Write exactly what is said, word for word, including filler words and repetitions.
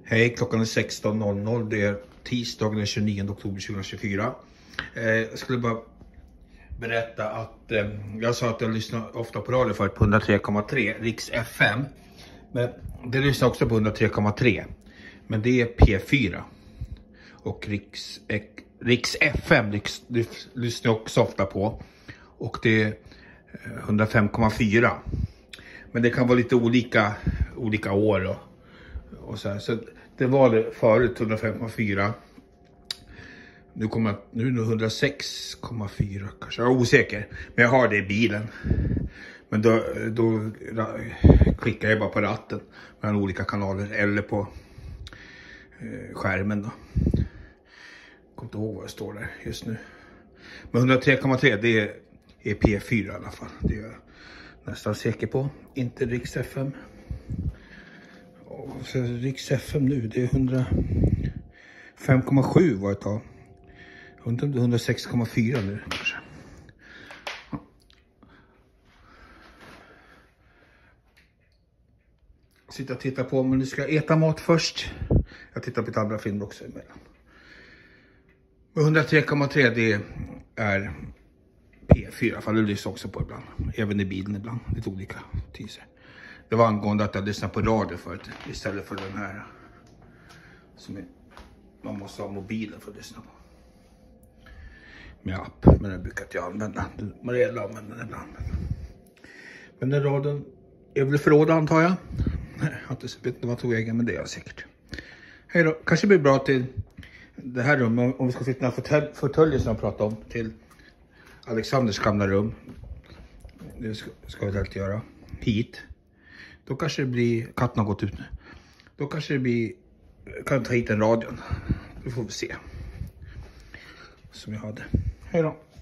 Hej, klockan är sexton noll noll. Det är tisdagen den tjugonionde oktober tjugohundratjugofyra. Eh, jag skulle bara berätta att eh, jag sa att jag lyssnar ofta på radio för på hundratre komma tre Riks F M. Men det lyssnar också på hundratre komma tre. Men det är P fyra. Och Riks, eh, Riks F M Riks, lyssnar jag också ofta på. Och det är hundrafem komma fyra. Men det kan vara lite olika, olika år och, och så här. Så det var det förut hundrafem komma fyra. Nu kommer nu är det hundrasex komma fyra kanske. Jag är osäker. Men jag har det i bilen. Men då, då klickar jag bara på ratten mellan olika kanaler eller på eh, skärmen då. Jag kommer inte ihåg vad det står där just nu. Men hundratre komma tre det är, är P fyra i alla fall. Det är jag nästan säker på. Inte Riks F M. Och så Riks F M nu det är hundrafem komma sju var ett tag. hundrasex komma fyra nu kanske. Sitta och titta på men du ska äta mat först. Jag tittar på ett andra film också emellan. hundratre komma tre det är P fyra, för det lyssnar också på ibland. Även i bilen ibland, lite olika tider. Det var angående att jag lyssnade på radio förut istället för den här som är, man måste ha mobilen för att lyssna på. Med app, men den brukar jag använda. Mariella använder den ibland. Men den radion är väl förråd antar jag. Jag har inte vet vad jag tog egen, men det är jag säkert. Hej då, kanske blir bra till det här rummet om vi ska sitta här fåtöljen som jag pratade om till Alexanders gamla rum. Det ska, ska vi alltid göra. Hit. Då kanske det blir, katten har gått ut nu. Då kanske det blir, kan ta hit en radion. Då får vi se. Som jag hade. Hej då.